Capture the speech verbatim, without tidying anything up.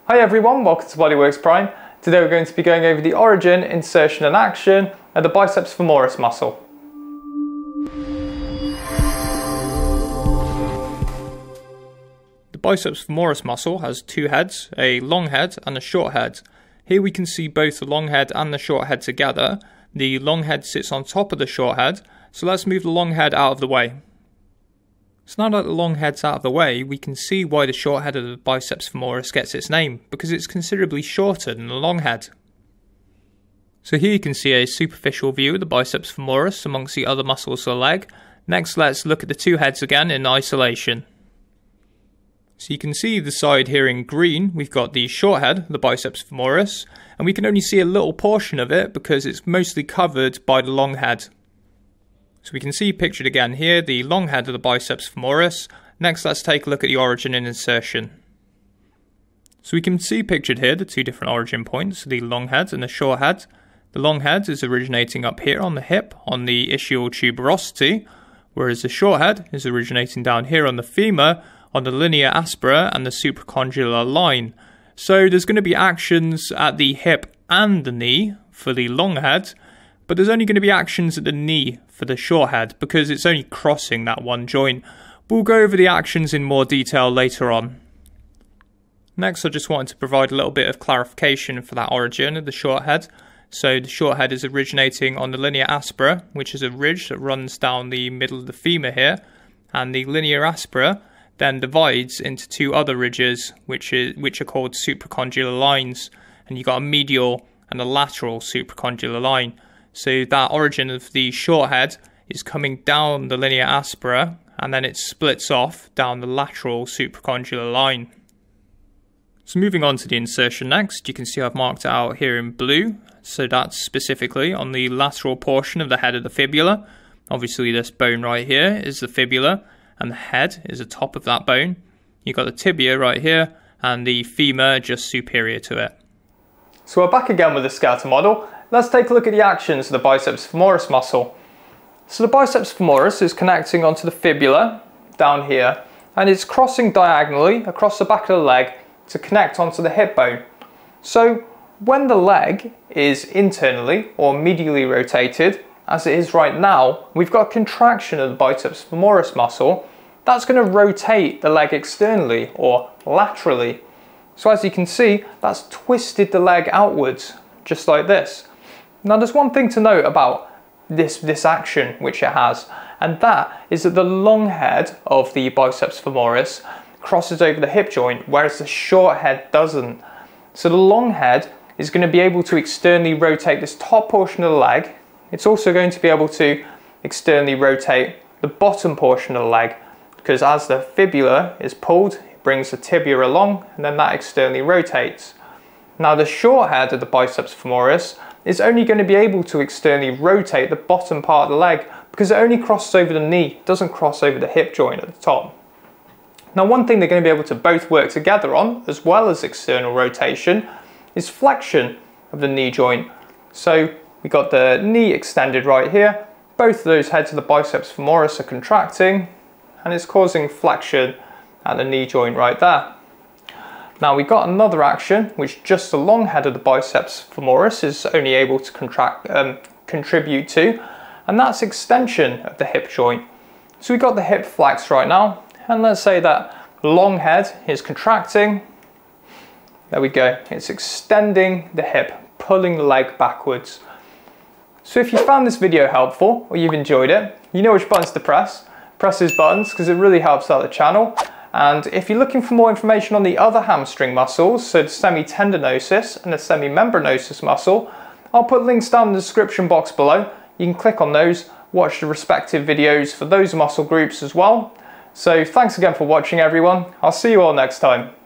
Hi everyone, welcome to Bodyworks Prime. Today we're going to be going over the origin, insertion and action of the biceps femoris muscle. The biceps femoris muscle has two heads, a long head and a short head. Here we can see both the long head and the short head together. The long head sits on top of the short head, so let's move the long head out of the way. So now that the long head's out of the way, we can see why the short head of the biceps femoris gets its name, because it's considerably shorter than the long head. So here you can see a superficial view of the biceps femoris amongst the other muscles of the leg. Next, let's look at the two heads again in isolation. So you can see the side here in green, we've got the short head, the biceps femoris, and we can only see a little portion of it because it's mostly covered by the long head. So we can see pictured again here the long head of the biceps femoris. Next, let's take a look at the origin and insertion. So we can see pictured here the two different origin points, the long head and the short head. The long head is originating up here on the hip, on the ischial tuberosity, whereas the short head is originating down here on the femur, on the linea aspera and the supracondylar line. So there's going to be actions at the hip and the knee for the long head, but there's only going to be actions at the knee for the short head because it's only crossing that one joint. We'll go over the actions in more detail later on. Next, I just wanted to provide a little bit of clarification for that origin of the short head. So the short head is originating on the linea aspera, which is a ridge that runs down the middle of the femur here, and the linea aspera then divides into two other ridges, which is which are called supracondylar lines, and you've got a medial and a lateral supracondylar line. So that origin of the short head is coming down the linea aspera, and then it splits off down the lateral supracondylar line. So moving on to the insertion next, you can see I've marked it out here in blue. So that's specifically on the lateral portion of the head of the fibula. Obviously this bone right here is the fibula, and the head is the top of that bone. You've got the tibia right here, and the femur just superior to it. So we're back again with the skeletal model. Let's take a look at the actions of the biceps femoris muscle. So the biceps femoris is connecting onto the fibula down here, and it's crossing diagonally across the back of the leg to connect onto the hip bone. So when the leg is internally or medially rotated, as it is right now, we've got a contraction of the biceps femoris muscle. That's going to rotate the leg externally or laterally. So as you can see, that's twisted the leg outwards, just like this. Now there's one thing to note about this, this action which it has, and that is that the long head of the biceps femoris crosses over the hip joint, whereas the short head doesn't. So the long head is going to be able to externally rotate this top portion of the leg. It's also going to be able to externally rotate the bottom portion of the leg, because as the fibula is pulled, it brings the tibia along, and then that externally rotates. Now the short head of the biceps femoris is only going to be able to externally rotate the bottom part of the leg because it only crosses over the knee, it doesn't cross over the hip joint at the top. Now one thing they're going to be able to both work together on, as well as external rotation, is flexion of the knee joint. So we've got the knee extended right here, both of those heads of the biceps femoris are contracting, and it's causing flexion at the knee joint right there. Now we've got another action which just the long head of the biceps femoris is only able to contract, um, contribute to, and that's extension of the hip joint. So we've got the hip flexed right now, and let's say that long head is contracting. There we go, it's extending the hip, pulling the leg backwards. So if you found this video helpful or you've enjoyed it, you know which buttons to press. Press those buttons because it really helps out the channel. And if you're looking for more information on the other hamstring muscles, so the semitendinosus and the semimembranosus muscle, I'll put links down in the description box below. You can click on those, watch the respective videos for those muscle groups as well. So thanks again for watching everyone. I'll see you all next time.